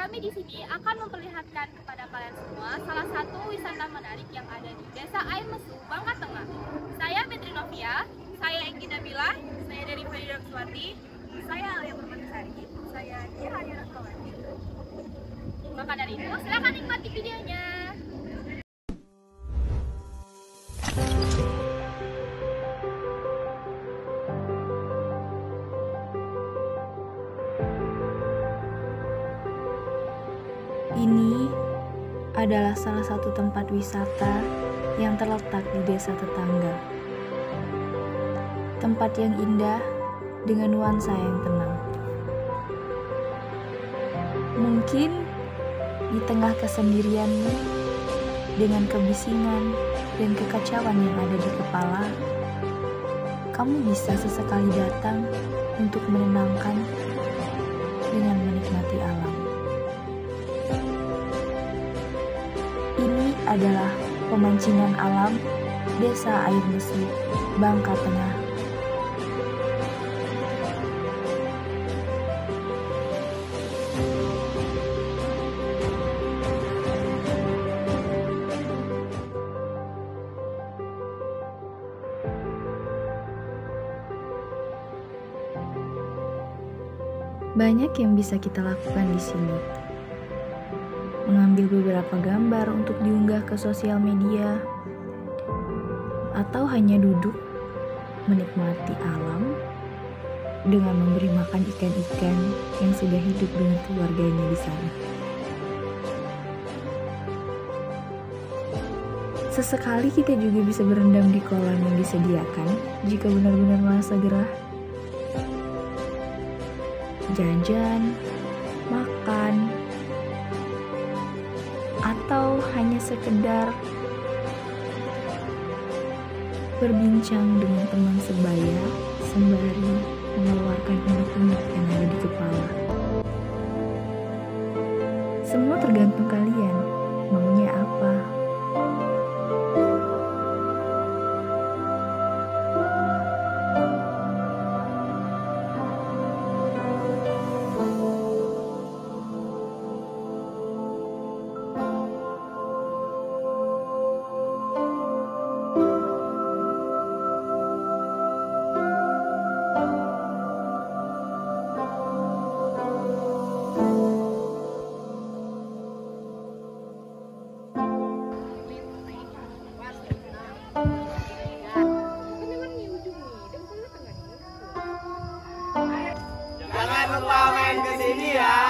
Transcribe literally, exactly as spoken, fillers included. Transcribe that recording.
kami di sini akan memperlihatkan kepada kalian semua salah satu wisata menarik yang ada di Desa Air Mesu, Bangka Tengah. Saya Petri Novia, saya Enggi Nabila, saya dari Fadila Swati, saya Alia Permatasari, saya Dia Hadia Rahmawati. Maka dari itu, silakan nikmati videonya. Ini adalah salah satu tempat wisata yang terletak di desa tetangga. Tempat yang indah dengan nuansa yang tenang. Mungkin di tengah kesendirianmu, dengan kebisingan dan kekacauan yang ada di kepala, kamu bisa sesekali datang untuk menenangkan dengan menikmati alam. Ini adalah pemancingan alam Desa Air Mesu, Bangka Tengah. Banyak yang bisa kita lakukan di sini. Mengambil beberapa gambar untuk diunggah ke sosial media, atau hanya duduk menikmati alam dengan memberi makan ikan-ikan yang sudah hidup dengan keluarganya di sana. Sesekali kita juga bisa berendam di kolam yang disediakan jika benar-benar merasa gerah. Jajan, makan, atau hanya sekedar berbincang dengan teman sebaya sembari mengeluarkan unek-unek yang ada di kepala. Semua tergantung kalian, maunya apa. Jangan lupa main ke sini ya.